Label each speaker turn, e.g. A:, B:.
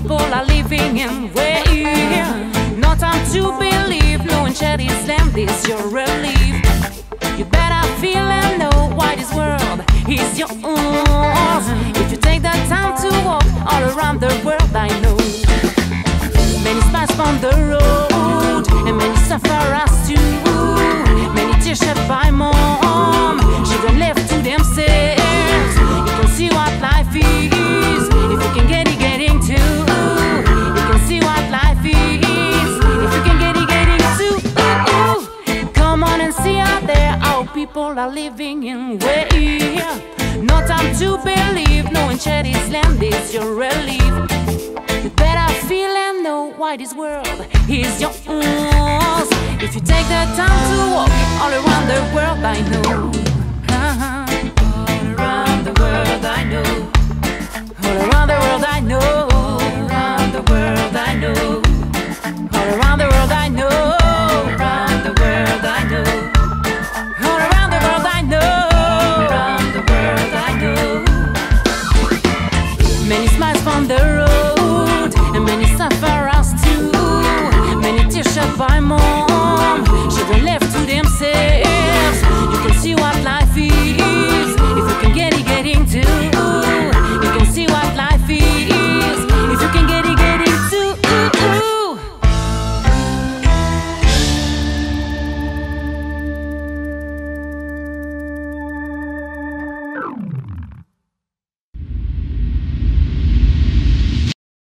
A: people are living in way. No time to believe, no enchanted land, this your relief. You better feel and know why this world is yours. If you take the time to walk all around the world, I know many spies on the road, and many sufferers too. Many tears shed by mom, children left to themselves. You can see what life is if you can get into. You can see what life is if you can get into. Come on and see out there how people are living in way. No time to believe, no enchanted land is your relief. You better feel and know why this world is yours. If you take the time to walk all around the world, I know. All around the world, I know. All around the world, I know.